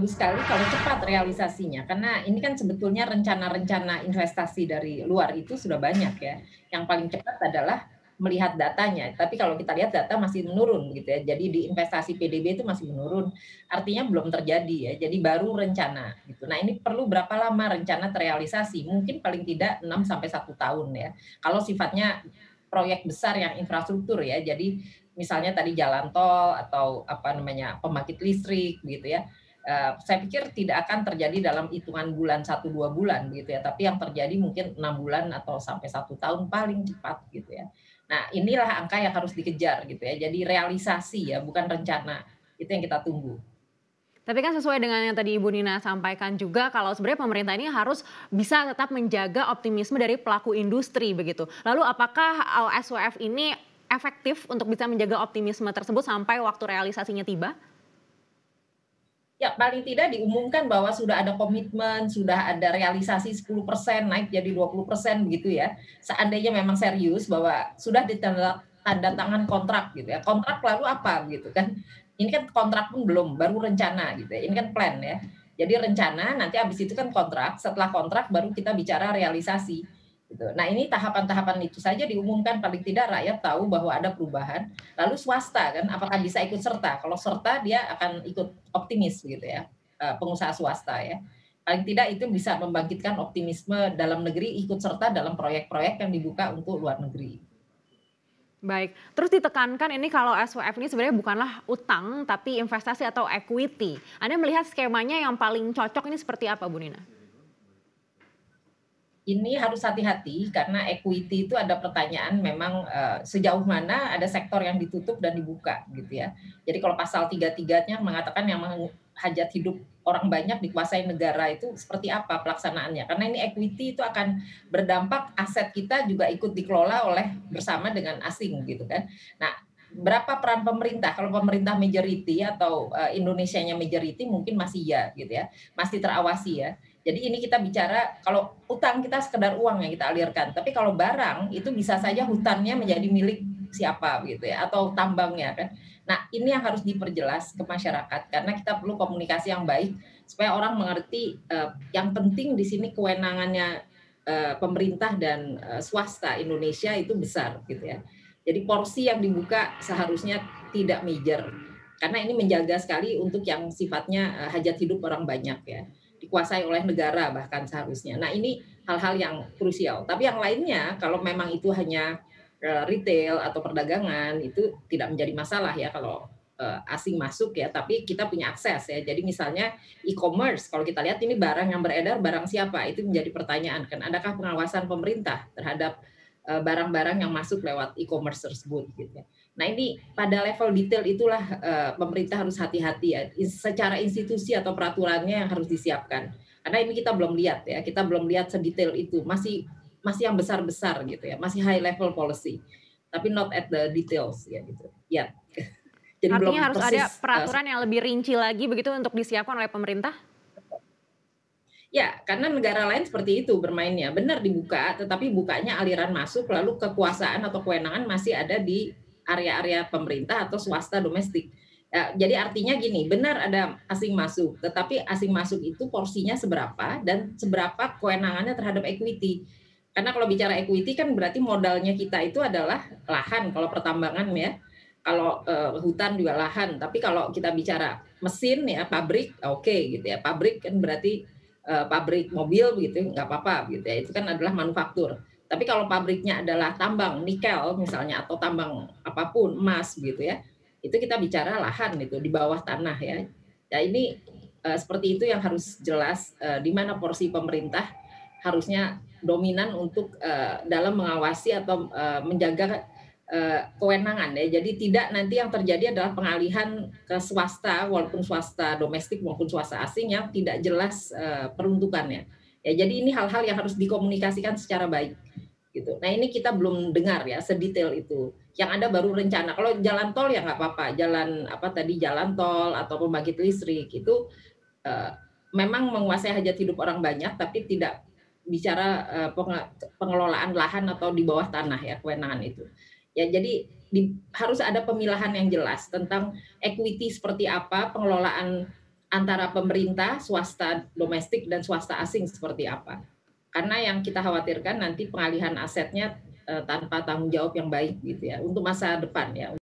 Bagus sekali kalau cepat realisasinya, karena ini kan sebetulnya rencana-rencana investasi dari luar itu sudah banyak ya. Yang paling cepat adalah melihat datanya, tapi kalau kita lihat data masih menurun gitu ya. Jadi di investasi PDB itu masih menurun, artinya belum terjadi ya. Jadi baru rencana gitu. Nah, ini perlu berapa lama rencana terrealisasi? Mungkin paling tidak 6 sampai 1 tahun ya. Kalau sifatnya proyek besar yang infrastruktur ya. Jadi misalnya tadi jalan tol atau apa namanya pembangkit listrik gitu ya. Saya pikir tidak akan terjadi dalam hitungan bulan 1-2 bulan gitu ya, tapi yang terjadi mungkin 6 bulan atau sampai 1 tahun paling cepat gitu ya. Nah, inilah angka yang harus dikejar gitu ya. Jadi realisasi ya, bukan rencana. Itu yang kita tunggu. Tapi kan sesuai dengan yang tadi Ibu Nina sampaikan juga kalau sebenarnya pemerintah ini harus bisa tetap menjaga optimisme dari pelaku industri begitu. Lalu apakah SWF ini efektif untuk bisa menjaga optimisme tersebut sampai waktu realisasinya tiba? Ya, paling tidak diumumkan bahwa sudah ada komitmen, sudah ada realisasi 10% naik jadi 20% begitu ya. Seandainya memang serius bahwa sudah tanda tangan kontrak gitu ya. Kontrak lalu apa gitu kan. Ini kan kontrak pun belum, baru rencana gitu ya. Ini kan plan ya. Jadi rencana nanti habis itu kan kontrak, setelah kontrak baru kita bicara realisasi gitu. Nah, ini tahapan-tahapan itu saja diumumkan paling tidak rakyat tahu bahwa ada perubahan. Lalu swasta kan, apakah bisa ikut serta? Kalau serta dia akan ikut optimis gitu ya, pengusaha swasta ya. Paling tidak itu bisa membangkitkan optimisme dalam negeri ikut serta dalam proyek-proyek yang dibuka untuk luar negeri. Baik, terus ditekankan ini kalau SWF ini sebenarnya bukanlah utang tapi investasi atau equity. Anda melihat skemanya yang paling cocok ini seperti apa Bu Nina? Ini harus hati-hati karena equity itu ada pertanyaan memang, sejauh mana ada sektor yang ditutup dan dibuka gitu ya. Jadi kalau pasal 33-nya mengatakan yang hajat hidup orang banyak dikuasai negara itu seperti apa pelaksanaannya. Karena ini equity itu akan berdampak aset kita juga ikut dikelola oleh bersama dengan asing gitu kan. Nah, berapa peran pemerintah? Kalau pemerintah majority atau, Indonesianya majority mungkin masih ya gitu ya, masih terawasi ya. Jadi ini kita bicara kalau utang kita sekedar uang yang kita alirkan, tapi kalau barang itu bisa saja hutannya menjadi milik siapa gitu ya atau tambangnya kan. Nah, ini yang harus diperjelas ke masyarakat karena kita perlu komunikasi yang baik supaya orang mengerti yang penting di sini kewenangannya pemerintah dan swasta Indonesia itu besar gitu ya. Jadi porsi yang dibuka seharusnya tidak major karena ini menjaga sekali untuk yang sifatnya hajat hidup orang banyak ya dikuasai oleh negara bahkan seharusnya. Nah, ini hal-hal yang krusial. Tapi yang lainnya kalau memang itu hanya retail atau perdagangan itu tidak menjadi masalah ya kalau asing masuk ya, tapi kita punya akses ya. Jadi misalnya e-commerce kalau kita lihat ini barang yang beredar barang siapa itu menjadi pertanyaan kan. Adakah pengawasan pemerintah terhadap barang-barang yang masuk lewat e-commerce tersebut gitu ya. Nah, ini pada level detail itulah pemerintah harus hati-hati ya secara institusi atau peraturannya yang harus disiapkan. Karena ini kita belum lihat ya, kita belum lihat sedetail itu. Masih masih yang besar-besar gitu ya, masih high level policy. Tapi not at the details ya gitu. Ya. Jadi Artinya belum harus ada persis peraturan yang lebih rinci lagi begitu untuk disiapkan oleh pemerintah? ya, karena negara lain seperti itu bermainnya. Benar dibuka, tetapi bukanya aliran masuk, lalu kekuasaan atau kewenangan masih ada di area-area pemerintah atau swasta domestik. Ya, jadi artinya gini, benar ada asing masuk, tetapi asing masuk itu porsinya seberapa dan seberapa kewenangannya terhadap equity. Karena kalau bicara equity kan berarti modalnya kita itu adalah lahan kalau pertambangan ya. Kalau hutan juga lahan, tapi kalau kita bicara mesin ya pabrik oke gitu ya. Pabrik kan berarti pabrik mobil begitu nggak apa-apa gitu ya itu kan adalah manufaktur tapi kalau pabriknya adalah tambang nikel misalnya atau tambang apapun emas gitu ya itu kita bicara lahan itu di bawah tanah ya ya ini seperti itu yang harus jelas di mana porsi pemerintah harusnya dominan untuk dalam mengawasi atau menjaga kewenangan ya. Jadi tidak nanti yang terjadi adalah pengalihan ke swasta walaupun swasta domestik maupun swasta asing yang tidak jelas peruntukannya. Ya, jadi ini hal-hal yang harus dikomunikasikan secara baik gitu. Nah, ini kita belum dengar ya sedetail itu. Yang ada baru rencana. Kalau jalan tol ya nggak apa-apa. Jalan apa tadi jalan tol atau pembangkit listrik itu eh, memang menguasai hajat hidup orang banyak tapi tidak bicara pengelolaan lahan atau di bawah tanah ya kewenangan itu. Ya, jadi harus ada pemilahan yang jelas tentang equity seperti apa, pengelolaan antara pemerintah, swasta domestik, dan swasta asing seperti apa. Karena yang kita khawatirkan nanti pengalihan asetnya tanpa tanggung jawab yang baik gitu ya, untuk masa depan ya.